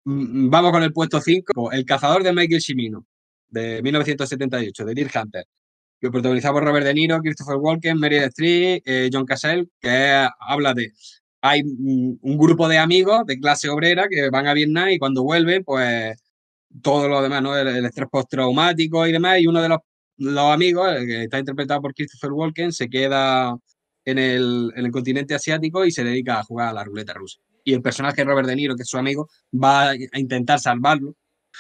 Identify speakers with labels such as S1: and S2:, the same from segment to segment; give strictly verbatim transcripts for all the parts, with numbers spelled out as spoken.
S1: mm, vamos con el puesto cinco, El cazador de Michael Cimino, de mil novecientos setenta y ocho, de Deer Hunter, que protagonizado por Robert De Niro, Christopher Walken, Meryl Streep, eh, John Cassell, que habla de... Hay mm, un grupo de amigos de clase obrera que van a Vietnam y cuando vuelven, pues todo lo demás, ¿no? El, el estrés postraumático y demás, y uno de los, los amigos, el que está interpretado por Christopher Walken, se queda en el, en el continente asiático y se dedica a jugar a la ruleta rusa. Y el personaje de Robert De Niro, que es su amigo, va a intentar salvarlo.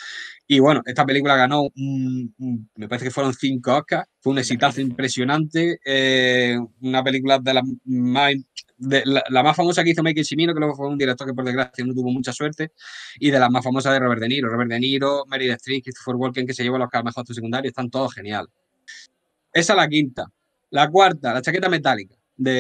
S1: Y bueno, esta película ganó, un, un, me parece que fueron cinco Oscars, fue un exitazo impresionante, eh, una película de las más, de la, la más famosa que hizo Michael Cimino, que luego fue un director que por desgracia no tuvo mucha suerte, y de las más famosas de Robert De Niro. Robert De Niro, Meryl Streep, Christopher Walken, que se llevó los Oscars mejor actor secundario, están todos genial. Esa es la quinta. La cuarta, La chaqueta metálica, de,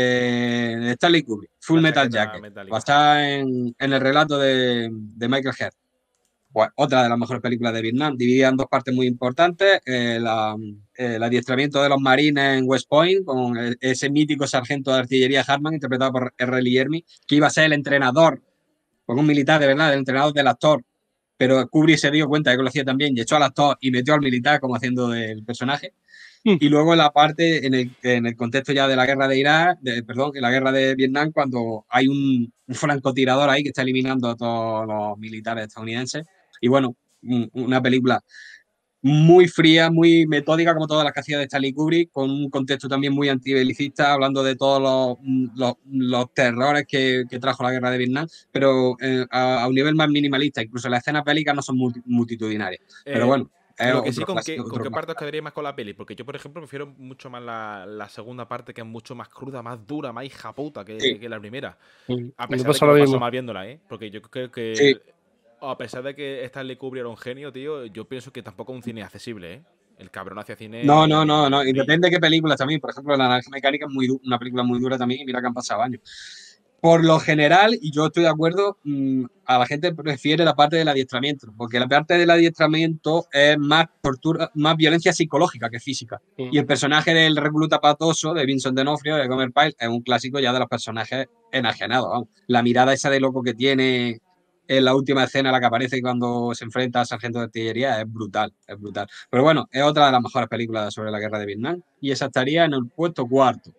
S1: de Stanley Kubrick, Full Metal Jacket, metálica. Basada en, en el relato de, de Michael Heard. Pues otra de las mejores películas de Vietnam, dividida en dos partes muy importantes, eh, la, eh, el adiestramiento de los marines en West Point, con el, ese mítico sargento de artillería Hartman, interpretado por R. Lee Ermey, que iba a ser el entrenador, con un militar de verdad, el entrenador del actor, pero Kubrick se dio cuenta de que lo hacía también y echó al actor y metió al militar como haciendo del personaje. Mm. Y luego la parte, en el, en el contexto ya de la guerra de Irak, de, perdón, en la guerra de Vietnam, cuando hay un, un francotirador ahí que está eliminando a todos los militares estadounidenses. Y bueno, una película muy fría, muy metódica, como todas las que hacía de Stanley Kubrick, con un contexto también muy antibelicista, hablando de todos los, los, los terrores que, que trajo la guerra de Vietnam, pero eh, a, a un nivel más minimalista. Incluso las escenas bélicas no son multi, multitudinarias. Eh, pero bueno.
S2: Lo que sí, ¿con qué, ¿con qué parte os quedaría más con la peli? Porque yo, por ejemplo, prefiero mucho más la, la segunda parte, que es mucho más cruda, más dura, más hija puta que, sí. que la primera. Sí. A pesar de que me paso mal viéndola, ¿eh? Porque yo creo que... Sí. A pesar de que Stanley Kubrick era un genio, tío, yo pienso que tampoco es un cine accesible, ¿eh? El cabrón hacia cine...
S1: No, no, no, no. Y depende de qué películas también. Por ejemplo, La Naranja Mecánica es muy una película muy dura también y mira que han pasado años. Por lo general, y yo estoy de acuerdo, mmm, a la gente prefiere la parte del adiestramiento, porque la parte del adiestramiento es más tortura, más violencia psicológica que física. Sí. Y el personaje del recluta patoso de Vincent D'Onofrio, de Gomer Pyle, es un clásico ya de los personajes enajenados. Vamos. La mirada esa de loco que tiene en la última escena, la que aparece cuando se enfrenta al sargento de artillería, es brutal, es brutal. Pero bueno, es otra de las mejores películas sobre la guerra de Vietnam y esa estaría en el puesto cuarto.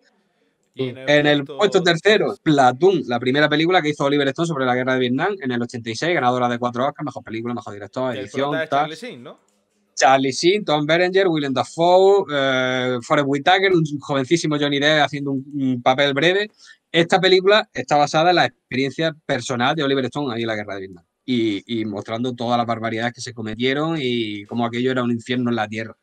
S2: Y en el,
S1: en
S2: puesto...
S1: el puesto tercero, Platoon, la primera película que hizo Oliver Stone sobre la guerra de Vietnam en el ochenta y seis, ganadora de cuatro Oscars, mejor película, mejor director, edición.
S2: El Charlie Sheen, ¿no?
S1: Charlie Sheen, Tom Berenger, Willem Dafoe, eh, Forest Whitaker, un jovencísimo Johnny Depp haciendo un, un papel breve. Esta película está basada en la experiencia personal de Oliver Stone ahí en la guerra de Vietnam y, y mostrando todas las barbaridades que se cometieron y cómo aquello era un infierno en la tierra.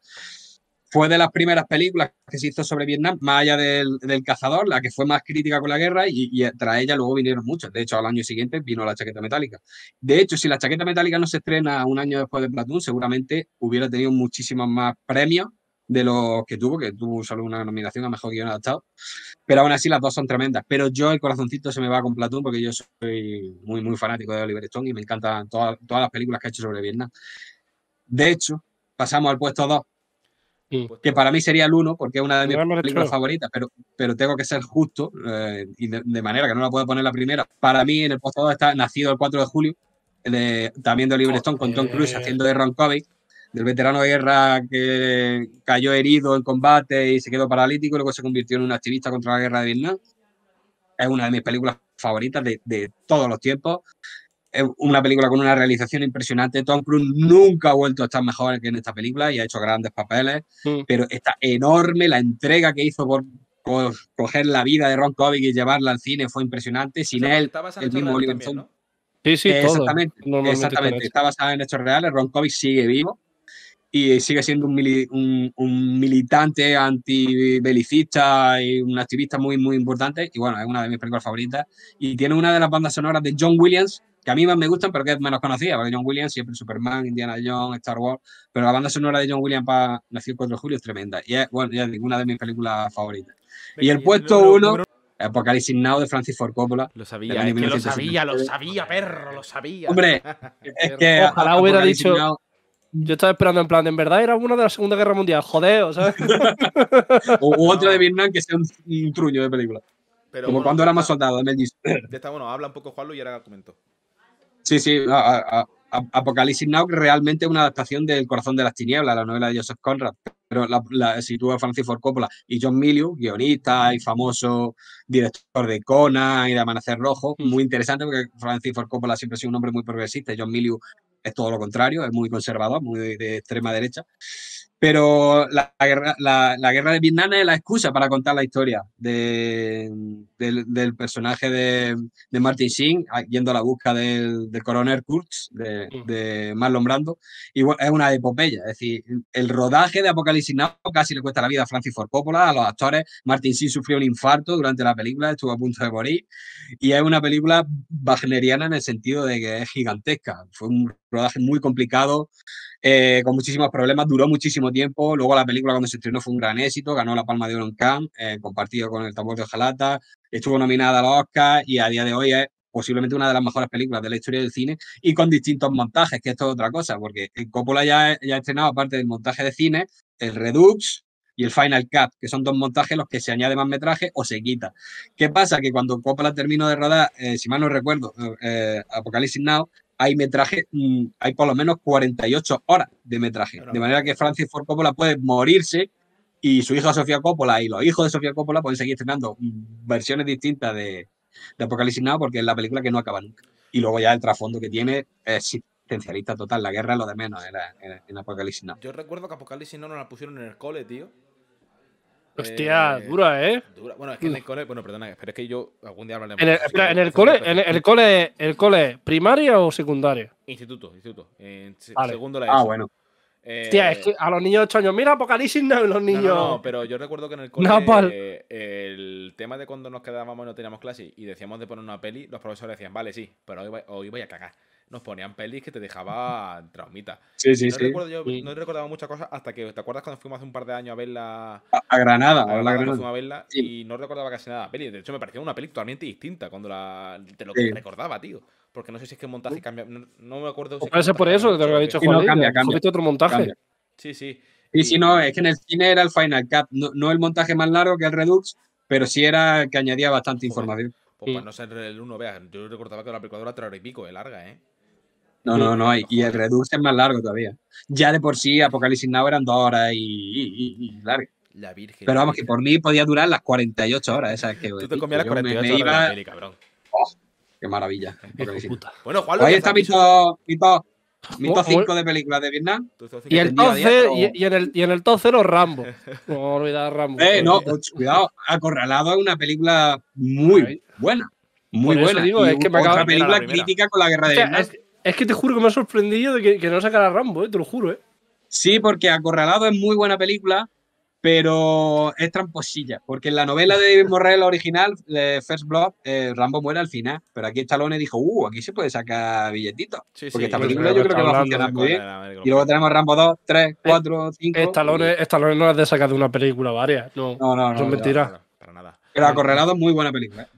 S1: Fue de las primeras películas que se hizo sobre Vietnam, más allá del, del Cazador, la que fue más crítica con la guerra y, y tras ella luego vinieron muchas. De hecho, al año siguiente vino La Chaqueta Metálica. De hecho, si La Chaqueta Metálica no se estrena un año después de Platoon, seguramente hubiera tenido muchísimos más premios de los que tuvo, que tuvo solo una nominación a Mejor Guión Adaptado. Pero aún así las dos son tremendas. Pero yo el corazoncito se me va con Platoon porque yo soy muy, muy fanático de Oliver Stone y me encantan todas, todas las películas que ha hecho sobre Vietnam. De hecho, pasamos al puesto dos. Que para mí sería el uno, porque es una de mis no películas favoritas, pero, pero tengo que ser justo, eh, y de, de manera que no la puedo poner la primera. Para mí, en el puesto dos está Nacido el cuatro de julio, de, también de Oliver Stone, con Tom Cruise haciendo de Ron Kovic, del veterano de guerra que cayó herido en combate y se quedó paralítico y luego se convirtió en un activista contra la guerra de Vietnam. Es una de mis películas favoritas de, de todos los tiempos. Es una película con una realización impresionante. Tom Cruise nunca ha vuelto a estar mejor que en esta película y ha hecho grandes papeles, mm. pero está enorme. La entrega que hizo por, por coger la vida de Ron Kovic y llevarla al cine fue impresionante. Sin
S2: o sea,
S1: él,
S2: el mismo Oliver Stone. ¿No?
S3: Sí, sí,
S1: eh,
S3: todo.
S1: Exactamente, exactamente. Está basada en hechos reales. Ron Kovic sigue vivo y sigue siendo un, mili un, un militante antibelicista y un activista muy, muy importante. Y bueno, es una de mis películas favoritas. Y tiene una de las bandas sonoras de John Williams, que a mí más me gustan, pero que es menos conocida, porque John Williams siempre Superman, Indiana Jones, Star Wars, pero la banda sonora de John Williams para Nació el cuatro de julio es tremenda. Y es, bueno, ya es una de mis películas favoritas. Venga, y el puesto uno, Apocalipsis Now de Francis Ford Coppola.
S2: Lo sabía, es que lo sabía, lo sabía, perro, lo sabía.
S1: Hombre, es que
S3: ojalá hubiera dicho... Now, yo estaba esperando en plan, en verdad era uno de la Segunda Guerra Mundial, joder, ¿sabes?
S1: O otro de Vietnam que sea un, un truño de película. Pero como bueno, cuando éramos soldados, Mel Gibson.
S2: De esta, bueno, habla un poco Juanlu y ahora comento.
S1: Sí, sí, a, a, Apocalipsis Now realmente es una adaptación del Corazón de las Tinieblas, la novela de Joseph Conrad, pero la, la sitúa Francis Ford Coppola y John Milius, guionista y famoso director de Conan y de Amanecer Rojo. Mm. Muy interesante porque Francis Ford Coppola siempre ha sido un hombre muy progresista y John Milius es todo lo contrario, es muy conservador, muy de, de extrema derecha. Pero la, la, guerra, la, la guerra de Vietnam es la excusa para contar la historia de, del, del personaje de, de Martin Sheen, yendo a la busca del, del coronel Kurtz, de, de Marlon Brando. Y es una epopeya, es decir, el rodaje de Apocalipsis Now casi le cuesta la vida a Francis Ford Coppola, a los actores. Martin Sheen sufrió un infarto durante la película, estuvo a punto de morir. Y es una película wagneriana en el sentido de que es gigantesca. Fue un rodaje muy complicado, eh, con muchísimos problemas, duró muchísimo tiempo. Luego la película cuando se estrenó fue un gran éxito, ganó la Palma de Oro en Cannes, eh, compartido con El tambor de hojalata, estuvo nominada a los Oscars y a día de hoy es posiblemente una de las mejores películas de la historia del cine y con distintos montajes, que esto es otra cosa, porque Coppola ya, ya ha estrenado, aparte del montaje de cine, el Redux y el Final Cut, que son dos montajes en los que se añade más metraje o se quita. ¿Qué pasa? Que cuando Coppola terminó de rodar, eh, si mal no recuerdo, eh, Apocalipsis Now, hay metraje, mmm, hay por lo menos cuarenta y ocho horas de metraje. De manera que Francis Ford Coppola puede morirse y su hija Sofía Coppola y los hijos de Sofía Coppola pueden seguir estrenando versiones distintas de, de Apocalipsis Now, porque es la película que no acaba nunca. Y luego ya el trasfondo que tiene es existencialista total. La guerra es lo de menos en, la, en, en Apocalipsis Now.
S2: Yo recuerdo que Apocalipsis Now nos la pusieron en el cole, tío.
S3: Hostia, eh, dura, ¿eh?
S2: Dura. Bueno, es que en el cole, bueno, perdona, pero es que yo algún día hablaré
S3: en el, espera, en el cole, en el cole, el cole, ¿primaria o secundaria?
S2: Instituto, instituto. En
S3: vale.
S2: Segundo la
S1: Ah, bueno.
S3: Eh, Hostia, es que a los niños de ocho años, mira Apocalipsis Now, los niños.
S2: No, no, no, pero yo recuerdo que en el cole
S3: Napal.
S2: eh, el tema de cuando nos quedábamos y no teníamos clase y decíamos de poner una peli, los profesores decían, vale, sí, pero hoy voy, hoy voy a cagar. Nos ponían pelis que te dejaban traumita.
S1: Sí, sí,
S2: no
S1: sí.
S2: Recuerdo, yo
S3: sí.
S2: no recordaba muchas cosas hasta que, ¿te acuerdas cuando fuimos hace un par de años a verla?
S1: A, a Granada.
S2: A Granada,
S1: a Granada.
S2: fuimos a verla sí. Y no recordaba casi nada de la peli. De hecho, me parecía una peli totalmente distinta cuando la, de lo que sí. recordaba, tío. Porque no sé si es que el montaje cambia. No, no me acuerdo. Si
S3: puede ser por eso, que te lo había dicho Juan.
S1: No, cambia, cambia.
S3: otro montaje.
S1: Cambia.
S2: Sí, sí.
S1: Sí, sí, no, es que en el cine era el Final Cut. No, no el montaje más largo que el Redux, pero sí era el que añadía bastante Joder. información.
S2: Pues para no ser el uno, veas, yo recordaba que la película dura tres horas y pico, es larga, ¿eh?
S1: No, no, no, y, y el Redux es más largo todavía. Ya de por sí, Apocalipsis Now eran dos horas y, y, y, y largo.
S2: La Virgen.
S1: Pero vamos,
S2: virgen.
S1: que por mí podía durar las cuarenta y ocho horas. Esa es que,
S2: Tú te comías las cuarenta y ocho me, me horas iba... de la peli, cabrón.
S1: Oh, qué maravilla.
S2: Bueno, Juan,
S1: ahí está mi top mi top cinco de películas de Vietnam.
S3: Y, el top cero, y, y, en el, y en el top cero, Rambo. No olvidar Rambo.
S1: Eh, no, cuidado, Acorralado es una película muy buena. Muy
S3: por
S1: buena.
S3: Digo,
S1: y
S3: es que me
S1: otra
S3: acaba,
S1: película crítica con la guerra de
S3: o sea,
S1: Vietnam.
S3: Es, es que te juro que me ha sorprendido de que, que no sacara Rambo, eh, te lo juro, eh.
S1: Sí, porque Acorralado es muy buena película, pero es tramposilla. Porque en la novela de David Morrell original, de First Blood, eh, Rambo muere al final. Pero aquí Stallone dijo, uh, aquí se puede sacar billetitos.
S2: Sí,
S1: porque
S2: sí,
S1: esta película yo creo que va a funcionar muy bien. Y luego tenemos Rambo dos, tres, cuatro, cinco.
S3: Stallone, y... Stallone no es de sacar de una película varias. No,
S1: no, no, no
S3: son
S1: no,
S3: mentiras.
S2: No, no, para nada.
S1: Pero Acorralado es muy buena película. ¿eh?